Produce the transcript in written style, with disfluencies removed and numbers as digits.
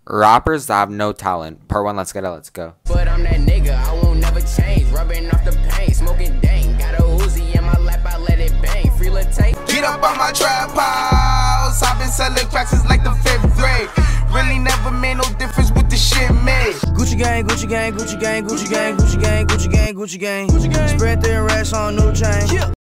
Rappers that have no talent. Part 1, let's get it, let's go. But I'm that nigga, I won't never change. Rubbing off the pain, smoking dang. Got a Uzi in my lap, I let it bang. Free little tape. Get up on my trap house. I've been selling cracks since like the 5th grade. Really never made no difference with the shit made. Gucci gang, Gucci gang, Gucci gang, Gucci gang, Gucci gang, Gucci gang, Gucci gang, Gucci gang. Spread their racks on new chain.